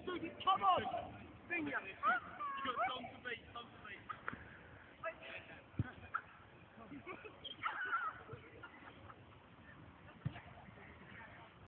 Come on! Sing ya! Song to beat, song to beat.